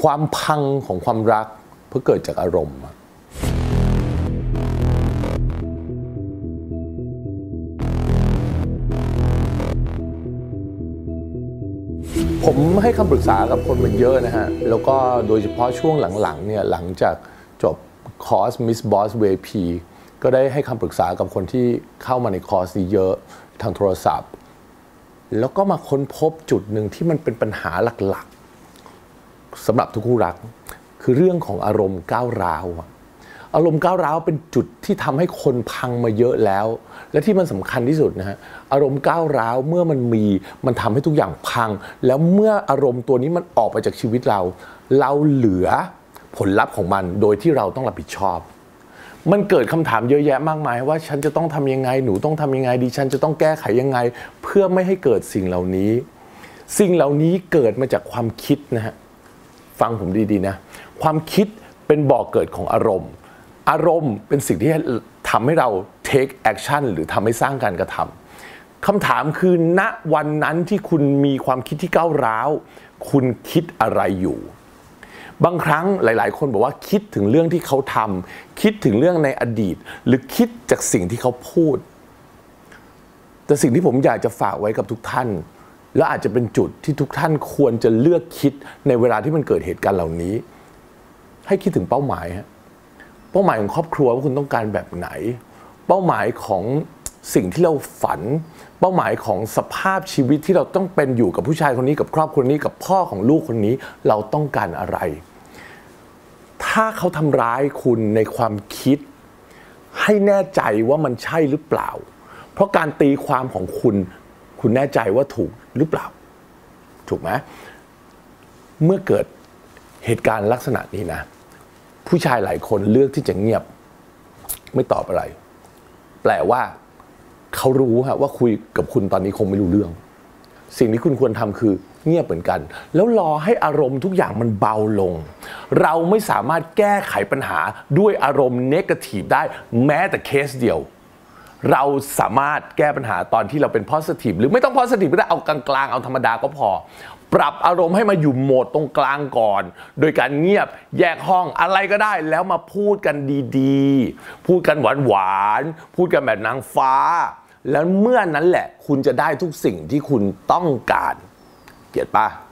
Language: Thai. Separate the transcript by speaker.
Speaker 1: ความพังของความรักเพื่อเกิดจากอารมณ์ผมให้คำปรึกษากับคนมาเยอะนะฮะแล้วก็โดยเฉพาะช่วงหลังๆเนี่ยหลังจากจบคอร์ส Miss Boss VIP ก็ได้ให้คำปรึกษากับคนที่เข้ามาในคอร์สนี้เยอะทางโทรศัพท์แล้วก็มาค้นพบจุดหนึ่งที่มันเป็นปัญหาหลักๆสำหรับทุกคู่รักคือเรื่องของอารมณ์ก้าวร้าวอารมณ์ก้าวร้าวเป็นจุดที่ทำให้คนพังมาเยอะแล้วและที่มันสำคัญที่สุดนะฮะอารมณ์ก้าวร้าวเมื่อมันทำให้ทุกอย่างพังแล้วเมื่ออารมณ์ตัวนี้มันออกไปจากชีวิตเราเหลือผลลัพธ์ของมันโดยที่เราต้องรับผิดชอบมันเกิดคำถามเยอะแยะมากมายว่าฉันจะต้องทำยังไงหนูต้องทำยังไงดิฉันจะต้องแก้ไขยังไงเพื่อไม่ให้เกิดสิ่งเหล่านี้เกิดมาจากความคิดนะฮะฟังผมดีๆนะความคิดเป็นบ่อกเกิดของอารมณ์เป็นสิ่งที่ทำให้เรา take action หรือทำให้สร้างการกระทำคำถามคือณวันนั้นที่คุณมีความคิดที่ก้าวร้าวคุณคิดอะไรอยู่บางครั้งหลายๆคนบอกว่าคิดถึงเรื่องที่เขาทำคิดถึงเรื่องในอดีตหรือคิดจากสิ่งที่เขาพูดแต่สิ่งที่ผมอยากจะฝากไว้กับทุกท่านและอาจจะเป็นจุดที่ทุกท่านควรจะเลือกคิดในเวลาที่มันเกิดเหตุการณ์เหล่านี้ให้คิดถึงเป้าหมายเป้าหมายของครอบครัวว่าคุณต้องการแบบไหนเป้าหมายของสิ่งที่เราฝันเป้าหมายของสภาพชีวิตที่เราต้องเป็นอยู่กับผู้ชายคนนี้กับครอบครัวนี้กับพ่อของลูกคนนี้เราต้องการอะไรถ้าเขาทำร้ายคุณในความคิดให้แน่ใจว่ามันใช่หรือเปล่าเพราะการตีความของคุณแน่ใจว่าถูกหรือเปล่าถูกไหมเมื่อเกิดเหตุการณ์ลักษณะนี้นะผู้ชายหลายคนเลือกที่จะเงียบไม่ตอบอะไรแปลว่าเขารู้ว่าคุยกับคุณตอนนี้คงไม่รู้เรื่องสิ่งที่คุณควรทำคือเงียบเหมือนกันแล้วรอให้อารมณ์ทุกอย่างมันเบาลงเราไม่สามารถแก้ไขปัญหาด้วยอารมณ์เนกาทีฟได้แม้แต่เคสเดียวเราสามารถแก้ปัญหาตอนที่เราเป็นโพสิทีฟหรือไม่ต้องโพสิทีฟก็ได้เอากลางๆเอาธรรมดาก็พอปรับอารมณ์ให้มาอยู่โหมดตรงกลางก่อนโดยการเงียบแยกห้องอะไรก็ได้แล้วมาพูดกันดีๆพูดกันหวานๆพูดกันแบบนางฟ้าแล้วเมื่อนั้นแหละคุณจะได้ทุกสิ่งที่คุณต้องการเก็ทป่ะ